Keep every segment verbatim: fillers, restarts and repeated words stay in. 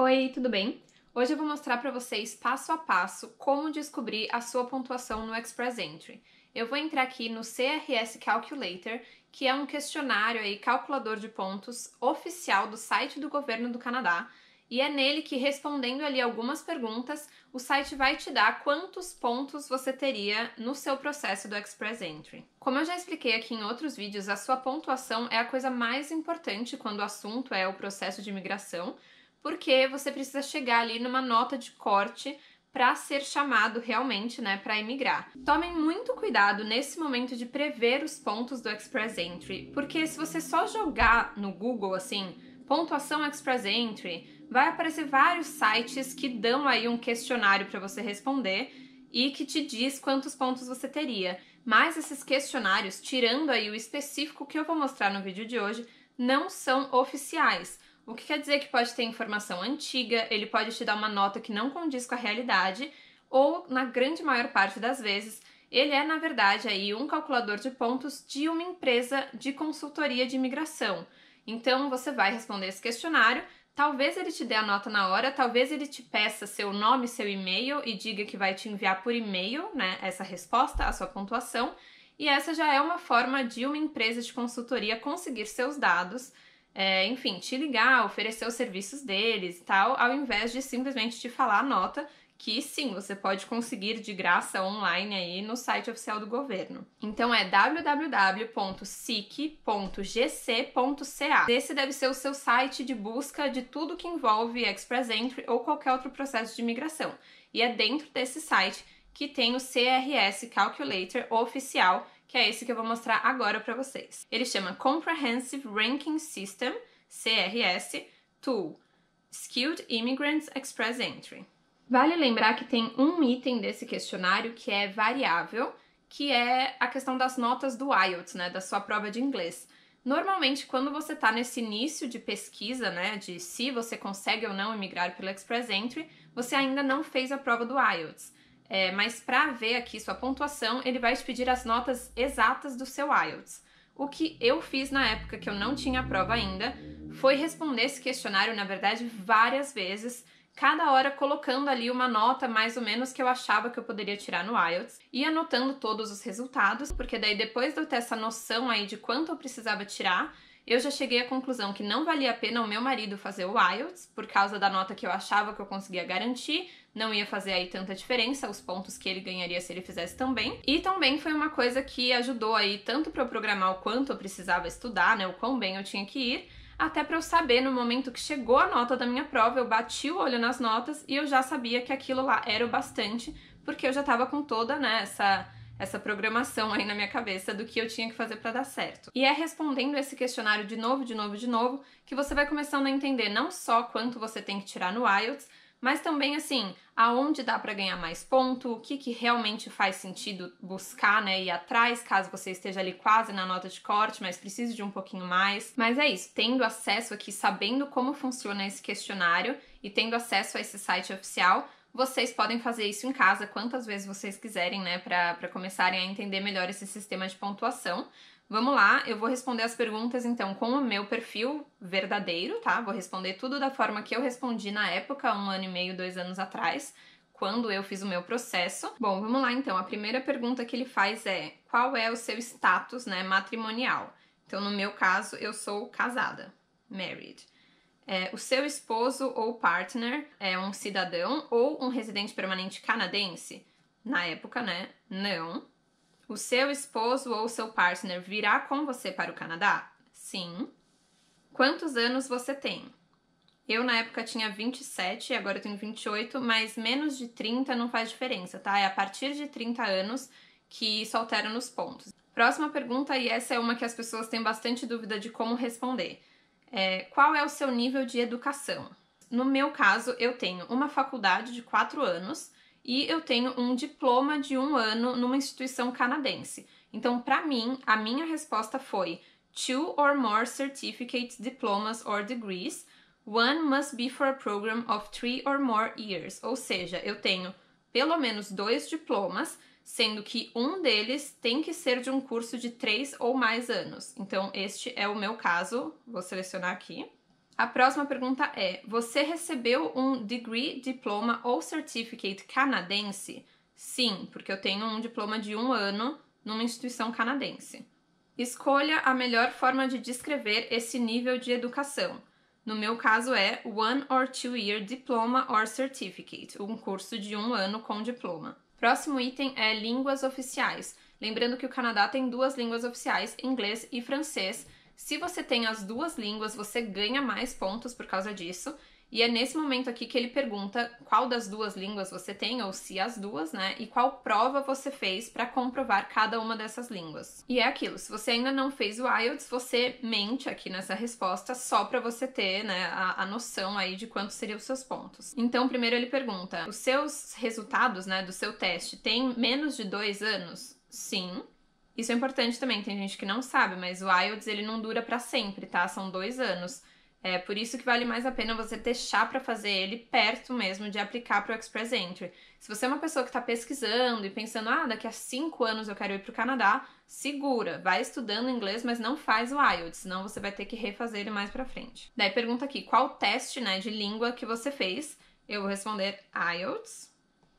Oi, tudo bem? Hoje eu vou mostrar para vocês passo a passo como descobrir a sua pontuação no Express Entry. Eu vou entrar aqui no C R S Calculator, que é um questionário aí, calculador de pontos oficial do site do governo do Canadá, e é nele que, respondendo ali algumas perguntas, o site vai te dar quantos pontos você teria no seu processo do Express Entry. Como eu já expliquei aqui em outros vídeos, a sua pontuação é a coisa mais importante quando o assunto é o processo de imigração, porque você precisa chegar ali numa nota de corte para ser chamado realmente, né, para emigrar. Tomem muito cuidado nesse momento de prever os pontos do Express Entry, porque se você só jogar no Google assim, pontuação Express Entry, vai aparecer vários sites que dão aí um questionário para você responder e que te diz quantos pontos você teria. Mas esses questionários, tirando aí o específico que eu vou mostrar no vídeo de hoje, não são oficiais. O que quer dizer que pode ter informação antiga, ele pode te dar uma nota que não condiz com a realidade, ou, na grande maior parte das vezes, ele é, na verdade, aí um calculador de pontos de uma empresa de consultoria de imigração. Então, você vai responder esse questionário, talvez ele te dê a nota na hora, talvez ele te peça seu nome, seu e-mail e diga que vai te enviar por e-mail, né, essa resposta, a sua pontuação, e essa já é uma forma de uma empresa de consultoria conseguir seus dados, É, enfim, te ligar, oferecer os serviços deles e tal, ao invés de simplesmente te falar a nota, que sim, você pode conseguir de graça online aí no site oficial do governo. Então é w w w ponto s i c ponto g c ponto c a. Esse deve ser o seu site de busca de tudo que envolve Express Entry ou qualquer outro processo de imigração. E é dentro desse site que tem o C R S Calculator oficial, que é esse que eu vou mostrar agora para vocês. Ele chama Comprehensive Ranking System, C R S, Tool, Skilled Immigrants Express Entry. Vale lembrar que tem um item desse questionário que é variável, que é a questão das notas do I E L T S, né, da sua prova de inglês. Normalmente, quando você está nesse início de pesquisa, né, de se você consegue ou não emigrar pelo Express Entry, você ainda não fez a prova do I E L T S. É, mas para ver aqui sua pontuação, ele vai te pedir as notas exatas do seu I E L T S. O que eu fiz na época que eu não tinha a prova ainda foi responder esse questionário, na verdade, várias vezes, cada hora colocando ali uma nota mais ou menos que eu achava que eu poderia tirar no I E L T S e anotando todos os resultados, porque daí depois de eu ter essa noção aí de quanto eu precisava tirar, eu já cheguei à conclusão que não valia a pena o meu marido fazer o I E L T S, por causa da nota que eu achava que eu conseguia garantir, não ia fazer aí tanta diferença, os pontos que ele ganharia se ele fizesse também. E também foi uma coisa que ajudou aí tanto para eu programar o quanto eu precisava estudar, né, o quão bem eu tinha que ir, até para eu saber no momento que chegou a nota da minha prova, eu bati o olho nas notas e eu já sabia que aquilo lá era o bastante, porque eu já estava com toda, né, essa... essa programação aí na minha cabeça do que eu tinha que fazer para dar certo. E é respondendo esse questionário de novo, de novo, de novo, que você vai começando a entender não só quanto você tem que tirar no I E L T S, mas também, assim, aonde dá para ganhar mais ponto, o que, que realmente faz sentido buscar, né, ir atrás, caso você esteja ali quase na nota de corte, mas precise de um pouquinho mais. Mas é isso, tendo acesso aqui, sabendo como funciona esse questionário e tendo acesso a esse site oficial, vocês podem fazer isso em casa quantas vezes vocês quiserem, né, para para começarem a entender melhor esse sistema de pontuação. Vamos lá, eu vou responder as perguntas então com o meu perfil verdadeiro, tá? Vou responder tudo da forma que eu respondi na época, um ano e meio, dois anos atrás, quando eu fiz o meu processo. Bom, vamos lá então. A primeira pergunta que ele faz é: qual é o seu status, né, matrimonial? Então, no meu caso, eu sou casada, married. É, o seu esposo ou partner é um cidadão ou um residente permanente canadense? Na época, né? Não. O seu esposo ou seu partner virá com você para o Canadá? Sim. Quantos anos você tem? Eu, na época, tinha vinte e sete, agora eu tenho vinte e oito, mas menos de trinta não faz diferença, tá? É a partir de trinta anos que isso altera nos pontos. Próxima pergunta, e essa é uma que as pessoas têm bastante dúvida de como responder. É, qual é o seu nível de educação? No meu caso, eu tenho uma faculdade de quatro anos e eu tenho um diploma de um ano numa instituição canadense. Então, para mim, a minha resposta foi two or more certificates, diplomas or degrees. One must be for a program of three or more years. Ou seja, eu tenho pelo menos dois diplomas, sendo que um deles tem que ser de um curso de três ou mais anos. Então, este é o meu caso. Vou selecionar aqui. A próxima pergunta é: você recebeu um degree, diploma ou certificate canadense? Sim, porque eu tenho um diploma de um ano numa instituição canadense. Escolha a melhor forma de descrever esse nível de educação. No meu caso é One or Two Year Diploma or Certificate, um curso de um ano com diploma. Próximo item é línguas oficiais. Lembrando que o Canadá tem duas línguas oficiais, inglês e francês. Se você tem as duas línguas, você ganha mais pontos por causa disso. E é nesse momento aqui que ele pergunta qual das duas línguas você tem, ou se as duas, né? E qual prova você fez para comprovar cada uma dessas línguas. E é aquilo, se você ainda não fez o I E L T S, você mente aqui nessa resposta só para você ter, né, a, a noção aí de quanto seriam os seus pontos. Então, primeiro ele pergunta, os seus resultados, né, do seu teste têm menos de dois anos? Sim. Isso é importante também, tem gente que não sabe, mas o I E L T S ele não dura para sempre, tá? São dois anos. É por isso que vale mais a pena você deixar para fazer ele perto mesmo de aplicar para o Express Entry. Se você é uma pessoa que está pesquisando e pensando, ah, daqui a cinco anos eu quero ir para o Canadá, segura, vai estudando inglês, mas não faz o I E L T S, senão você vai ter que refazer ele mais para frente. Daí pergunta aqui, qual teste, né, de língua que você fez? Eu vou responder I E L T S.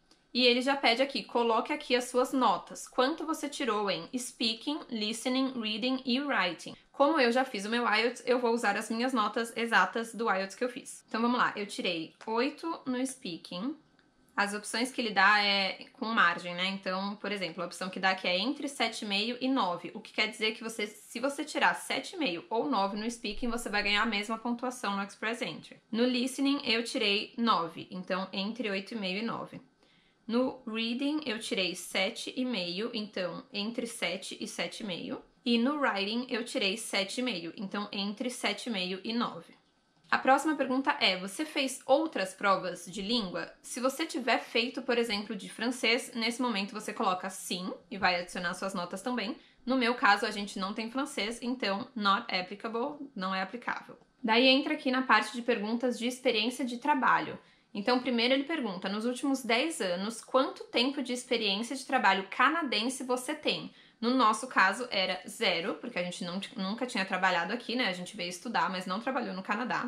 E ele já pede aqui, coloque aqui as suas notas. Quanto você tirou em speaking, listening, reading e writing? Como eu já fiz o meu I E L T S, eu vou usar as minhas notas exatas do I E L T S que eu fiz. Então vamos lá, eu tirei oito no speaking. As opções que ele dá é com margem, né? Então, por exemplo, a opção que dá aqui é entre sete vírgula cinco e nove, o que quer dizer que você, se você tirar sete vírgula cinco ou nove no speaking, você vai ganhar a mesma pontuação no Express Entry. No listening, eu tirei nove, então entre oito vírgula cinco e nove. No reading, eu tirei sete vírgula cinco, então entre sete e sete vírgula cinco. E no writing, eu tirei sete vírgula cinco, então entre sete vírgula cinco e nove. A próxima pergunta é, você fez outras provas de língua? Se você tiver feito, por exemplo, de francês, nesse momento você coloca sim e vai adicionar suas notas também. No meu caso, a gente não tem francês, então not applicable, não é aplicável. Daí entra aqui na parte de perguntas de experiência de trabalho. Então, primeiro ele pergunta, nos últimos dez anos, quanto tempo de experiência de trabalho canadense você tem? No nosso caso, era zero, porque a gente não, nunca tinha trabalhado aqui, né? A gente veio estudar, mas não trabalhou no Canadá.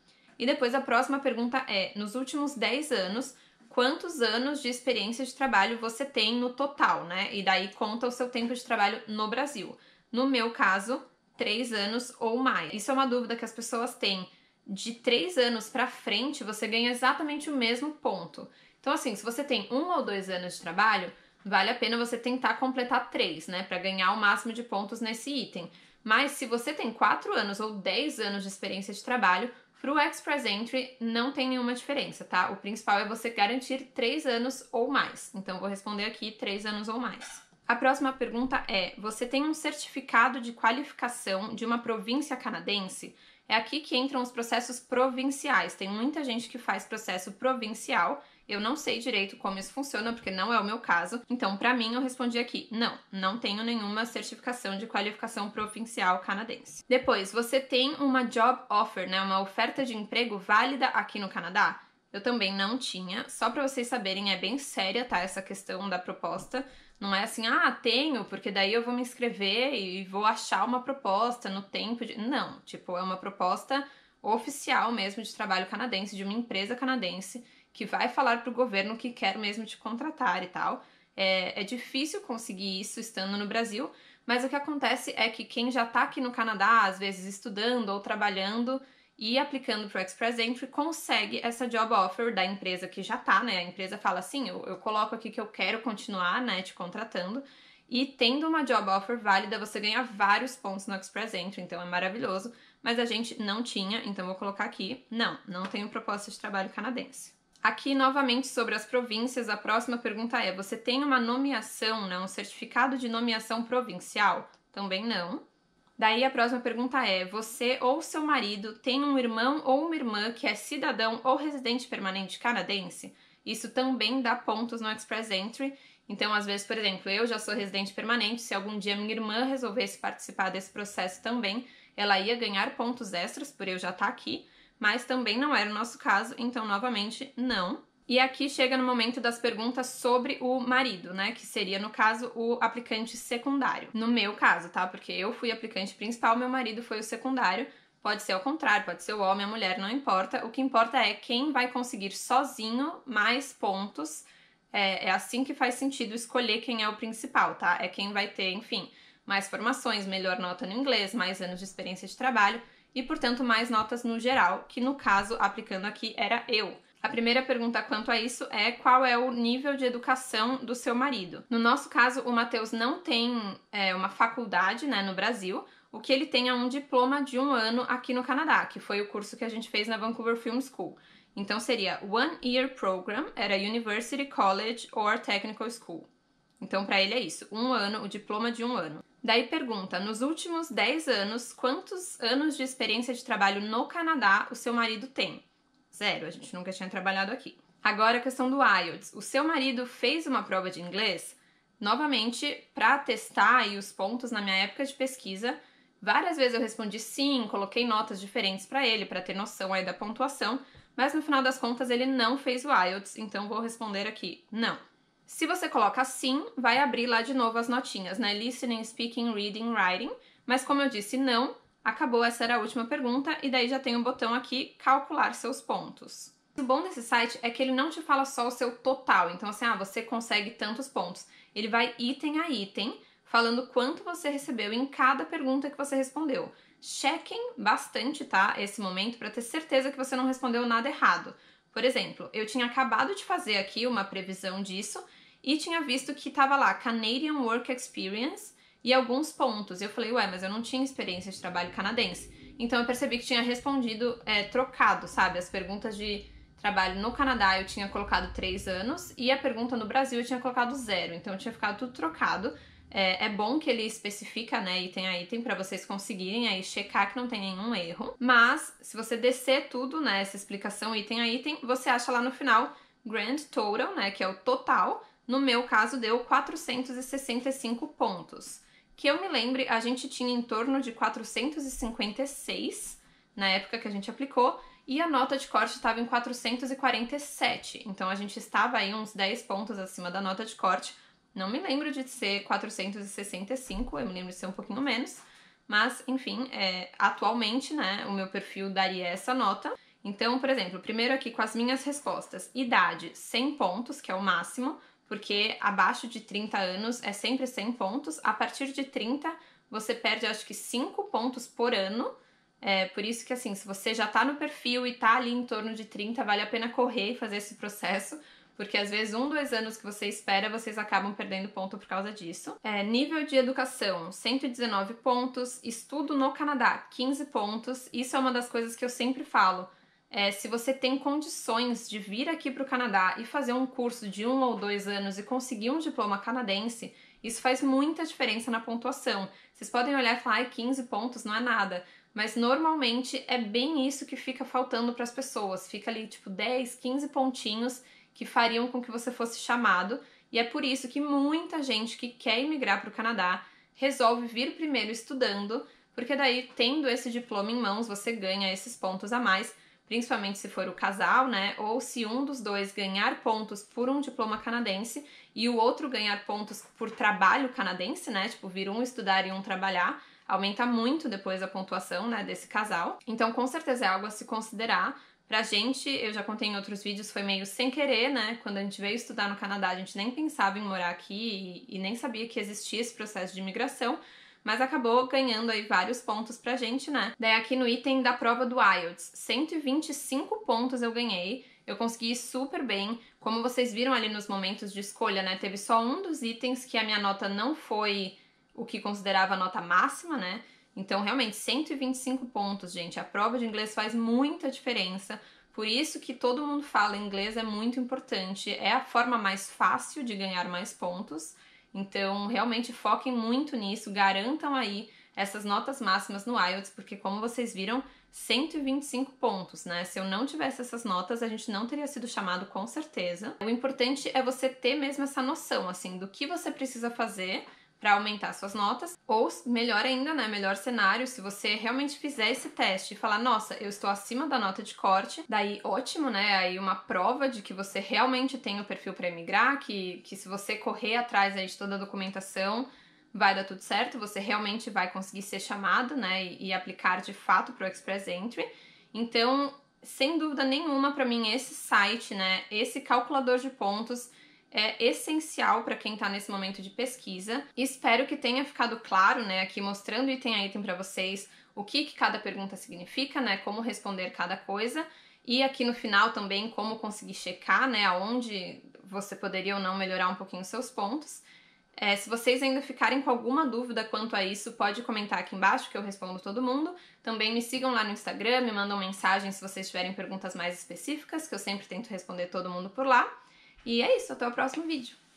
E depois a próxima pergunta é, nos últimos dez anos, quantos anos de experiência de trabalho você tem no total, né? E daí conta o seu tempo de trabalho no Brasil. No meu caso, três anos ou mais. Isso é uma dúvida que as pessoas têm. De três anos pra frente, você ganha exatamente o mesmo ponto. Então, assim, se você tem um ou dois anos de trabalho, vale a pena você tentar completar três, né? Pra ganhar o máximo de pontos nesse item. Mas se você tem quatro anos ou dez anos de experiência de trabalho, pro Express Entry não tem nenhuma diferença, tá? O principal é você garantir três anos ou mais. Então, eu vou responder aqui três anos ou mais. A próxima pergunta é, você tem um certificado de qualificação de uma província canadense? É aqui que entram os processos provinciais. Tem muita gente que faz processo provincial. Eu não sei direito como isso funciona, porque não é o meu caso. Então, pra mim, eu respondi aqui, não, não tenho nenhuma certificação de qualificação provincial canadense. Depois, você tem uma job offer, né, uma oferta de emprego válida aqui no Canadá? Eu também não tinha. Só pra vocês saberem, é bem séria, tá, essa questão da proposta. Não é assim, ah, tenho, porque daí eu vou me inscrever e vou achar uma proposta no tempo de... Não, tipo, é uma proposta oficial mesmo de trabalho canadense, de uma empresa canadense, que vai falar pro governo que quer mesmo te contratar e tal. É, é difícil conseguir isso estando no Brasil, mas o que acontece é que quem já tá aqui no Canadá, às vezes estudando ou trabalhando e aplicando pro Express Entry, consegue essa job offer da empresa que já tá, né? A empresa fala assim, eu, eu coloco aqui que eu quero continuar, né, te contratando, e tendo uma job offer válida, você ganha vários pontos no Express Entry, então é maravilhoso, mas a gente não tinha, então vou colocar aqui, não, não tenho proposta de trabalho canadense. Aqui, novamente, sobre as províncias, a próxima pergunta é, você tem uma nomeação, né, um certificado de nomeação provincial? Também não. Daí a próxima pergunta é, você ou seu marido tem um irmão ou uma irmã que é cidadão ou residente permanente canadense? Isso também dá pontos no Express Entry. Então, às vezes, por exemplo, eu já sou residente permanente, se algum dia minha irmã resolvesse participar desse processo também, ela ia ganhar pontos extras por eu já estar aqui, mas também não era o nosso caso, então, novamente, não. E aqui chega no momento das perguntas sobre o marido, né? Que seria, no caso, o aplicante secundário. No meu caso, tá? Porque eu fui aplicante principal, meu marido foi o secundário. Pode ser ao contrário, pode ser o homem, a mulher, não importa. O que importa é quem vai conseguir sozinho mais pontos. É, é assim que faz sentido escolher quem é o principal, tá? É quem vai ter, enfim, mais formações, melhor nota no inglês, mais anos de experiência de trabalho e, portanto, mais notas no geral, que no caso, aplicando aqui, era eu. A primeira pergunta quanto a isso é qual é o nível de educação do seu marido. No nosso caso, o Matheus não tem é, uma faculdade, né, no Brasil. O que ele tem é um diploma de um ano aqui no Canadá, que foi o curso que a gente fez na Vancouver Film School. Então seria One Year Program, era University College or Technical School. Então para ele é isso, um ano, o diploma de um ano. Daí pergunta, nos últimos dez anos, quantos anos de experiência de trabalho no Canadá o seu marido tem? Zero, a gente nunca tinha trabalhado aqui. Agora a questão do I E L T S. O seu marido fez uma prova de inglês? Novamente, para testar aí os pontos na minha época de pesquisa, várias vezes eu respondi sim, coloquei notas diferentes para ele, para ter noção aí da pontuação, mas no final das contas ele não fez o I E L T S, então vou responder aqui não. Se você coloca sim, vai abrir lá de novo as notinhas, né? Listening, speaking, reading, writing, mas como eu disse não, acabou, essa era a última pergunta, e daí já tem o botão aqui, calcular seus pontos. O bom desse site é que ele não te fala só o seu total, então assim, ah, você consegue tantos pontos. Ele vai item a item, falando quanto você recebeu em cada pergunta que você respondeu. Chequem bastante, tá, esse momento, para ter certeza que você não respondeu nada errado. Por exemplo, eu tinha acabado de fazer aqui uma previsão disso e tinha visto que estava lá, Canadian Work Experience, e alguns pontos. Eu falei, ué, mas eu não tinha experiência de trabalho canadense. Então eu percebi que tinha respondido é, trocado, sabe? As perguntas de trabalho no Canadá eu tinha colocado três anos e a pergunta no Brasil eu tinha colocado zero. Então eu tinha ficado tudo trocado. É, é bom que ele especifica, né, item a item, para vocês conseguirem aí checar que não tem nenhum erro. Mas, se você descer tudo, né, essa explicação item a item, você acha lá no final Grand Total, né, que é o total. No meu caso, deu quatrocentos e sessenta e cinco pontos. Que eu me lembre, a gente tinha em torno de quatrocentos e cinquenta e seis na época que a gente aplicou, e a nota de corte estava em quatrocentos e quarenta e sete. Então, a gente estava aí uns dez pontos acima da nota de corte. Não me lembro de ser quatrocentos e sessenta e cinco, eu me lembro de ser um pouquinho menos, mas, enfim, é, atualmente, né, o meu perfil daria essa nota. Então, por exemplo, primeiro aqui com as minhas respostas. Idade, cem pontos, que é o máximo, porque abaixo de trinta anos é sempre cem pontos. A partir de trinta, você perde, acho que, cinco pontos por ano. É, por isso que, assim, se você já tá no perfil e tá ali em torno de trinta, vale a pena correr e fazer esse processo, porque às vezes um, dois anos que você espera, vocês acabam perdendo ponto por causa disso. É, nível de educação, cento e dezenove pontos. Estudo no Canadá, quinze pontos. Isso é uma das coisas que eu sempre falo. É, se você tem condições de vir aqui para o Canadá e fazer um curso de um ou dois anos e conseguir um diploma canadense, isso faz muita diferença na pontuação. Vocês podem olhar e falar, ai, quinze pontos não é nada. Mas normalmente é bem isso que fica faltando para as pessoas. Fica ali tipo dez, quinze pontinhos que fariam com que você fosse chamado, e é por isso que muita gente que quer imigrar para o Canadá resolve vir primeiro estudando, porque daí, tendo esse diploma em mãos, você ganha esses pontos a mais, principalmente se for o casal, né, ou se um dos dois ganhar pontos por um diploma canadense e o outro ganhar pontos por trabalho canadense, né, tipo, vir um estudar e um trabalhar, aumenta muito depois a pontuação, né, desse casal. Então, com certeza é algo a se considerar. Pra gente, eu já contei em outros vídeos, foi meio sem querer, né? Quando a gente veio estudar no Canadá, a gente nem pensava em morar aqui e, e nem sabia que existia esse processo de imigração, mas acabou ganhando aí vários pontos pra gente, né? Daí aqui no item da prova do I E L T S, cento e vinte e cinco pontos eu ganhei, eu consegui ir super bem. Como vocês viram ali nos momentos de escolha, né? Teve só um dos itens que a minha nota não foi o que considerava a nota máxima, né? Então, realmente, cento e vinte e cinco pontos, gente. A prova de inglês faz muita diferença. Por isso que todo mundo fala, inglês é muito importante. É a forma mais fácil de ganhar mais pontos. Então, realmente, foquem muito nisso. Garantam aí essas notas máximas no I E L T S, porque, como vocês viram, cento e vinte e cinco pontos, né? Se eu não tivesse essas notas, a gente não teria sido chamado com certeza. O importante é você ter mesmo essa noção, assim, do que você precisa fazer para aumentar suas notas, ou melhor ainda, né, melhor cenário, se você realmente fizer esse teste e falar, nossa, eu estou acima da nota de corte, daí ótimo, né, aí uma prova de que você realmente tem o perfil para emigrar, que, que se você correr atrás aí de toda a documentação, vai dar tudo certo, você realmente vai conseguir ser chamado, né, e, e aplicar de fato para o Express Entry. Então, sem dúvida nenhuma, para mim, esse site, né, esse calculador de pontos é essencial para quem está nesse momento de pesquisa. Espero que tenha ficado claro, né, aqui mostrando item a item para vocês o que, que cada pergunta significa, né, como responder cada coisa, e aqui no final também como conseguir checar, né, aonde você poderia ou não melhorar um pouquinho os seus pontos. É, se vocês ainda ficarem com alguma dúvida quanto a isso, pode comentar aqui embaixo que eu respondo todo mundo. Também me sigam lá no Instagram, me mandam mensagem se vocês tiverem perguntas mais específicas, que eu sempre tento responder todo mundo por lá. E é isso, até o próximo vídeo.